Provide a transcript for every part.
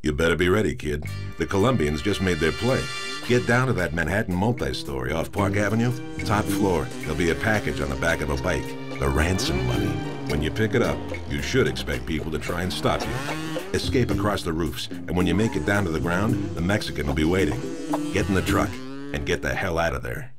You better be ready, kid. The Colombians just made their play. Get down to that Manhattan multi-story off Park Avenue. Top floor, there'll be a package on the back of a bike. The ransom money. When you pick it up, you should expect people to try and stop you. Escape across the roofs, and when you make it down to the ground, the Mexican will be waiting. Get in the truck and get the hell out of there.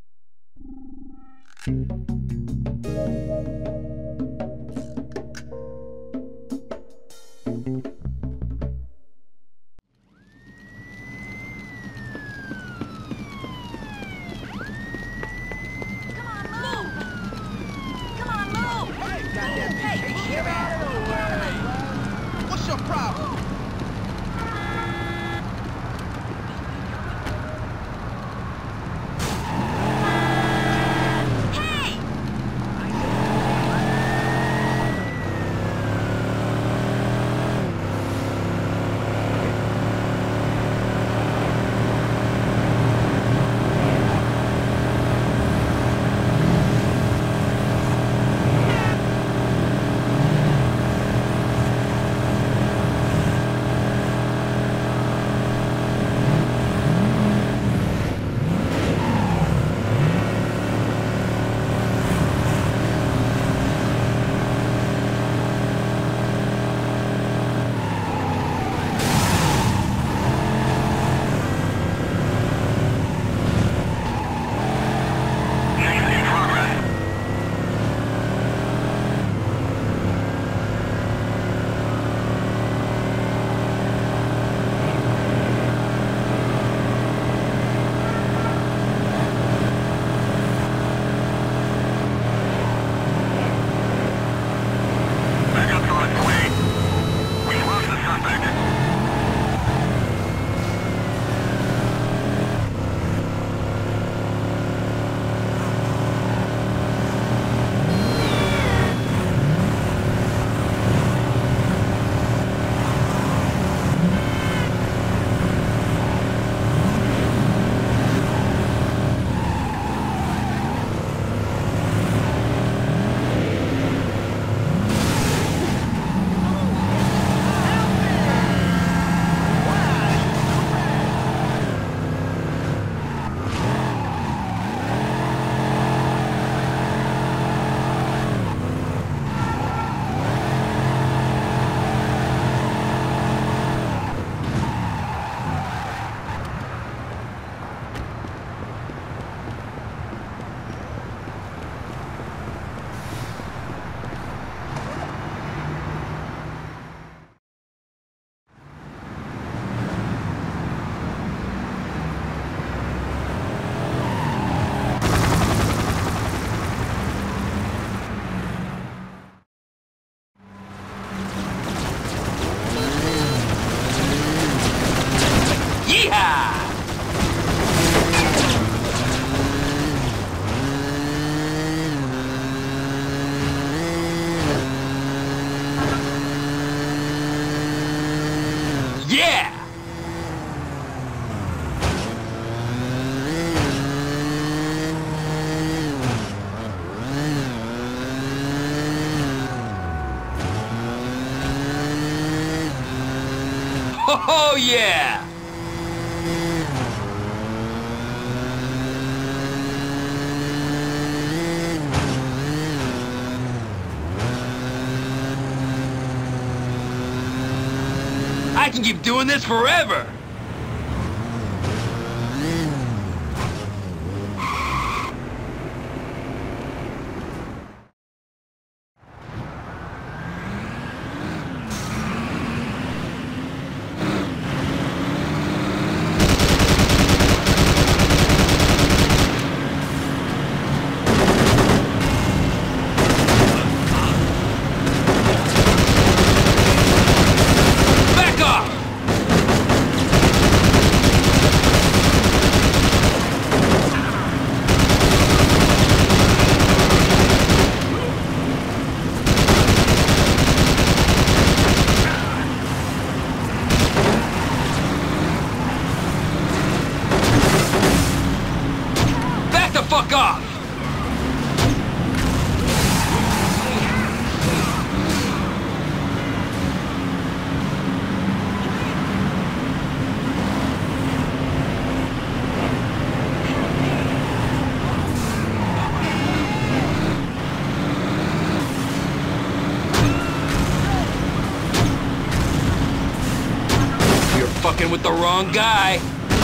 Yeah! Oh, yeah! I can keep doing this forever! Fuck off! fucking with the wrong guy.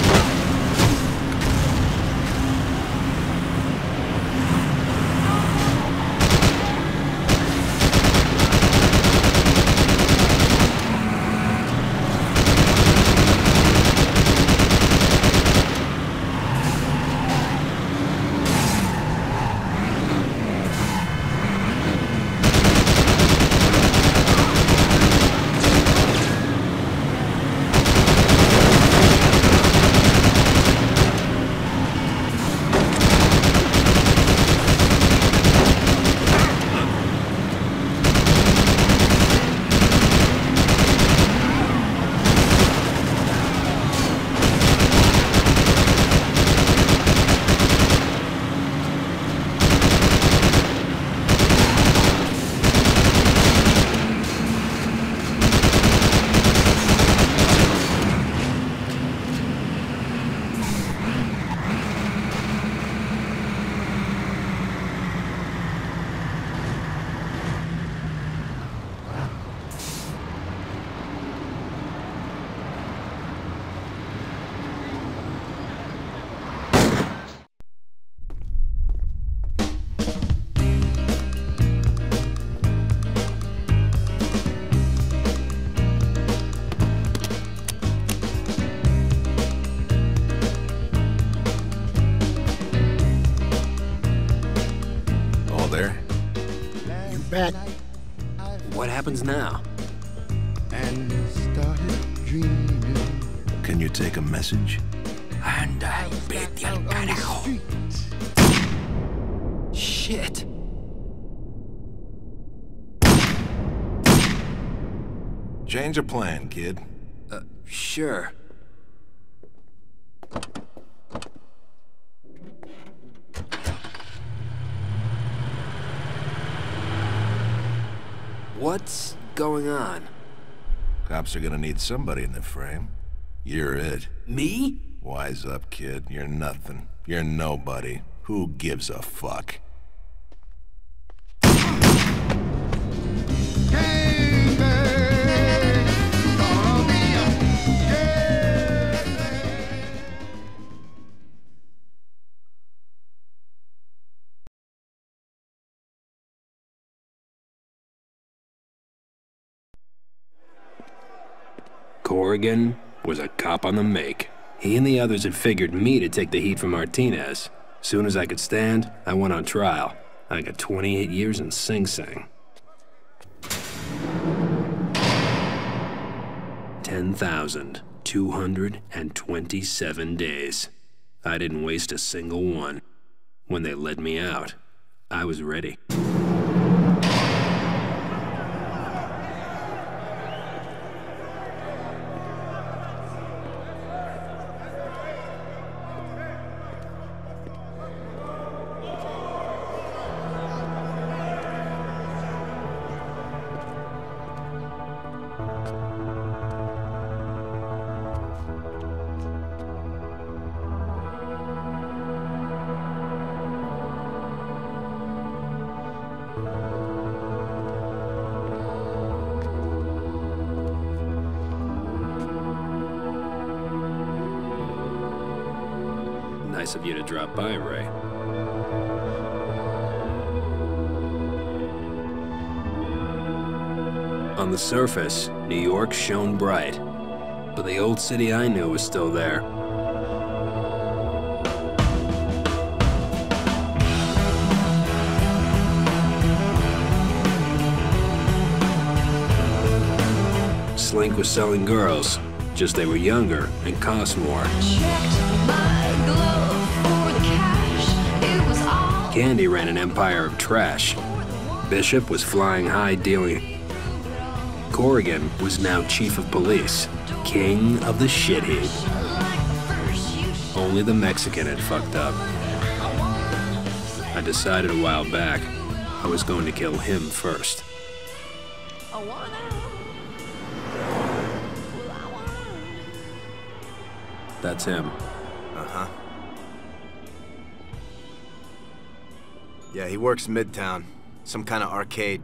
Bet. What happens now? And started dreaming. Can you take a message? Anda, vete al carajo. Shit. Change your plan, kid. Sure. What's going on? Cops are gonna need somebody in the frame. You're it. Me? Wise up, kid. You're nothing. You're nobody. Who gives a fuck? Corrigan was a cop on the make. He and the others had figured me to take the heat from Martinez. Soon as I could stand, I went on trial. I got 28 years in Sing Sing. 10,227 days. I didn't waste a single one. When they let me out, I was ready. Nice of you to drop by, Ray. On the surface, New York shone bright, but the old city I knew was still there. Slink was selling girls, just they were younger and cost more. Candy ran an empire of trash. Bishop was flying high dealing. Corrigan was now chief of police, king of the shit heap. Only the Mexican had fucked up. I decided a while back I was going to kill him first. That's him. Uh-huh. Yeah, he works Midtown. Some kind of arcade.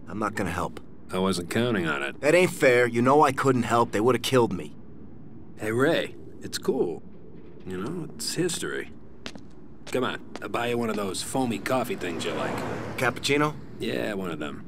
I'm not gonna help. I wasn't counting on it. That ain't fair. You know I couldn't help. They would have killed me. Hey, Ray, it's cool. You know, it's history. Come on, I'll buy you one of those foamy coffee things you like. Cappuccino? Yeah, one of them.